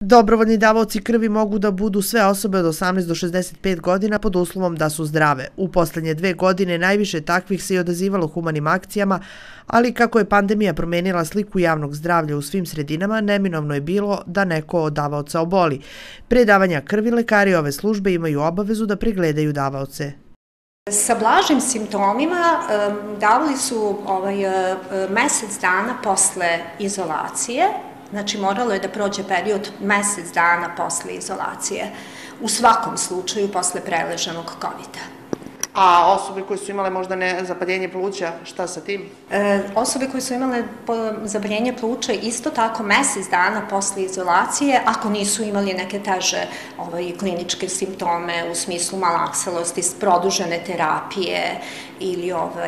Dobrovoljni davaoci krvi mogu da budu sve osobe od 18 do 65 godina pod uslovom da su zdrave. U poslednje 2 godine najviše takvih se i odazivalo humanim akcijama, ali kako je pandemija promenila sliku javnog zdravlja u svim sredinama, neminovno je bilo da neko od davaoca oboli. Pre davanja krvi lekari ove službe imaju obavezu da pregledaju davaoce. Sa blažim simptomima davali su mesec dana posle izolacije. Znači, moralo je da prođe period mesec dana posle izolacije, u svakom slučaju posle preleženog COVID-a. A osobe koje su imale možda zapaljenje pluća, šta sa tim? Osobe koje su imale zapaljenje pluća isto tako mesec dana posle izolacije, ako nisu imali neke teže kliničke simptome u smislu malakselosti, produžene terapije ili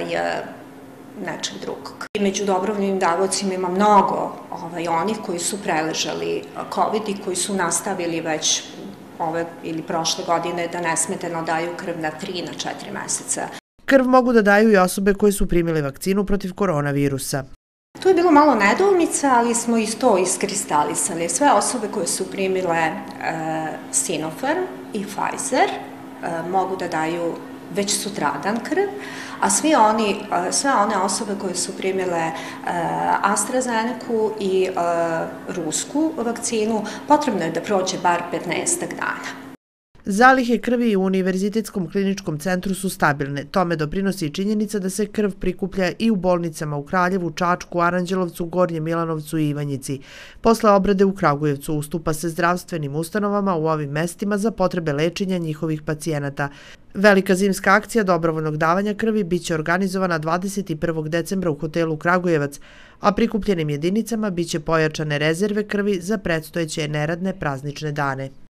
nečeg drugog. Među dobrovoljnim davaocima ima mnogo onih koji su preležali COVID i koji su nastavili već ove ili prošle godine da nesmetano daju krv na 3 na 4 meseca. Krv mogu da daju i osobe koje su primile vakcinu protiv koronavirusa. Tu je bilo malo nedoumica, ali smo i to iskristalisali. Sve osobe koje su primile Sinopharm i Pfizer mogu da daju već sutradan krv, a sve one osobe koje su primile AstraZenecu i rusku vakcinu, potrebno je da prođe bar 15 dana. Zalihe krvi u Univerzitetskom kliničkom centru su stabilne. Tome doprinosi i činjenica da se krv prikuplja i u bolnicama u Kraljevu, Čačku, Aranđelovcu, Gornjem Milanovcu i Ivanjici. Posle obrade u Kragujevcu ustupa se zdravstvenim ustanovama u ovim mestima za potrebe lečenja njihovih pacijenata. Velika zimska akcija dobrovoljnog davanja krvi biće organizovana 21. decembra u hotelu Kragujevac, a prikupljenim jedinicama biće pojačane rezerve krvi za predstojeće neradne praznične dane.